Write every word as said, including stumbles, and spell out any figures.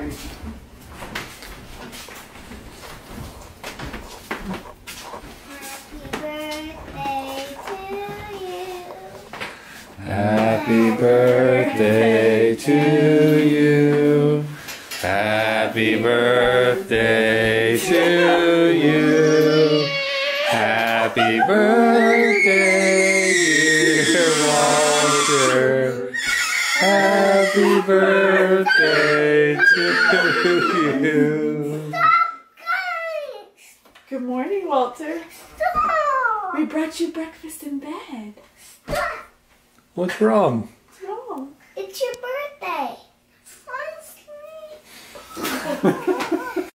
card. Happy birthday to you. Happy birthday to you. Happy birthday, dear Walter. Happy birthday to you. Good morning, Walter. Stop. We brought you breakfast in bed. Stop. What's wrong? What's wrong? It's your birthday. I'm asleep.